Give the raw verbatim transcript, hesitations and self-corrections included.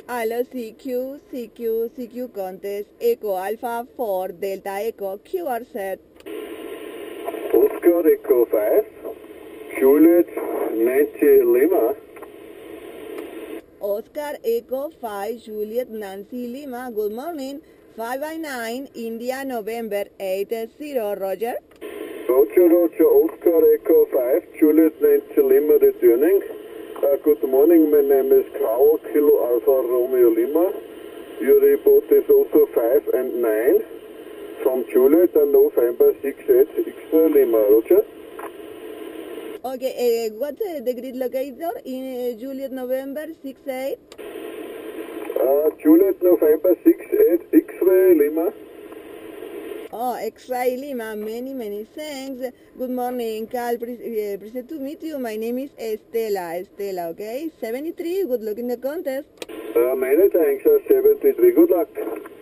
Allo C Q, C Q, C Q contest, Echo Alpha four, Delta Echo, Q R set. Oscar Echo five, Juliet Nancy Lima. Oscar Echo five, Juliet Nancy Lima, good morning. five by nine, India November eight zero, Roger. Roger, Roger, Oscar Echo five, Juliet Nancy Lima returning. Uh, good morning, my name is Carl, Kilo Alpha Romeo Lima. Your report is also five and nine from Juliet and November six eight, X-ray Lima, Roger. Okay, uh, what's uh, the grid locator in uh, Juliet November six eight? Uh, Juliet November six eight, X-ray Lima. Oh, X-ray Lima, many, many thanks. Good morning, Carl. Pre uh, pleased to meet you. My name is Estela. Estela, okay? seventy-three, good luck in the contest. Uh, many thanks, uh, seventy-three, good luck.